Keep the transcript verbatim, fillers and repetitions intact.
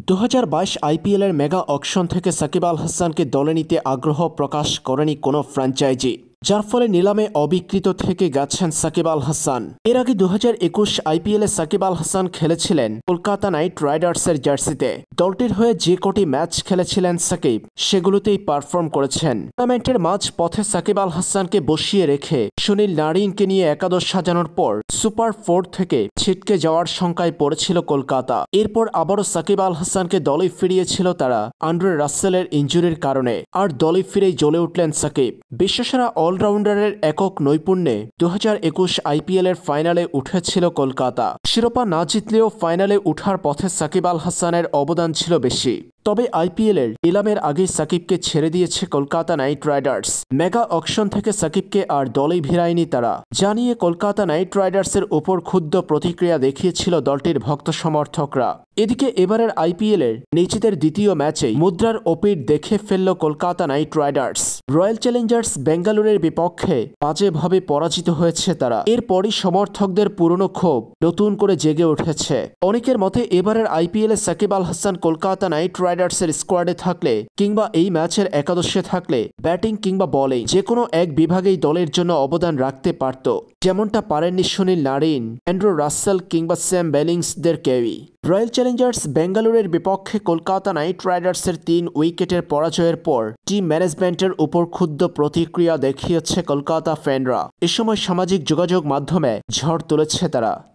দু হাজার বাইশ আইপিএলের মেগা অকশন থেকে সাকিব আল হাসানকে দলে নিতে আগ্রহ প্রকাশ করেনি কোনো ফ্র্যাঞ্চাইজি, যার ফলে নিলামে অবিকৃত থেকে গেছেন সাকিব আল হাসান। এর আগে দু হাজার একুশ আইপিএলে সাকিব আল হাসান খেলেছিলেন কলকাতা নাইট রাইডার্সের জার্সিতে। দলটির হয়ে যে কটি ম্যাচ খেলেছিলেন সাকিব, সেগুলোতেই পারফর্ম করেছেন। টুর্নামেন্টের মাঝ পথে সাকিব আল হাসানকে বসিয়ে রেখে সুনীল নারিনকে নিয়ে একাদশ সাজানোর পর সুপার ফোর থেকে ছিটকে যাওয়ার শঙ্কায় পড়েছিল কলকাতা। এরপর আবারও সাকিব আল হাসানকে দলে ফিরিয়েছিল তারা আন্ড্রে রাসেলের ইনজুরির কারণে, আর দলে ফিরেই জ্বলে উঠলেন সাকিব। বিশ্বসেরা অলরাউন্ডারের একক নৈপুণ্যে দু হাজার একুশ আইপিএলের ফাইনালে উঠেছিল কলকাতা। শিরোপা না জিতলেও ফাইনালে উঠার পথে সাকিব আল হাসানের অবদান ছিল বেশি। তবে আইপিএলের নিলামের আগেই সাকিবকে ছেড়ে দিয়েছে Kolkata Knight Riders. Mega auction থেকে সাকিবকে আর দলেই ভিড়ায়নি তারা, জানিয়ে কলকাতা নাইট রাইডার্সের ওপর ক্ষুব্ধ প্রতিক্রিয়া দেখিয়েছিল দলটির ভক্ত সমর্থকরা। এদিকে এবারের আইপিএলের নিজেদের দ্বিতীয় ম্যাচেই মুদ্রার ওপিট দেখে ফেলল Kolkata Knight Riders. Royal Challengers বেঙ্গালুরের বিপক্ষে বাজেভাবে পরাজিত হয়েছে তারা। এরপরই সমর্থকদের পুরনো ক্ষোভ নতুন করে জেগে উঠেছে। অনেকের মতে এবারের আইপিএলে সাকিব আল হাসান কলকাতা নাইট রাইডার্সের স্কোয়াডে থাকলে কিংবা এই ম্যাচের একাদশে থাকলে ব্যাটিং কিংবা বলিং যে কোনো এক বিভাগেই দলের জন্য অবদান রাখতে পারত, যেমনটা পারেননি সুনীল নারিন, অ্যান্ড্রু রাসেল কিংবা স্যাম বেলিংসদের কেউই। রয়্যাল চ্যালেঞ্জার্স বেঙ্গালুরের বিপক্ষে কলকাতা নাইট রাইডার্সের তিন উইকেটের পরাজয়ের পর টিম ম্যানেজমেন্টের উপর ক্ষুব্ধ প্রতিক্রিয়া দেখিয়েছে কলকাতা ফ্যানরা। এ সময় সামাজিক যোগাযোগ মাধ্যমে ঝড় তুলেছে তারা।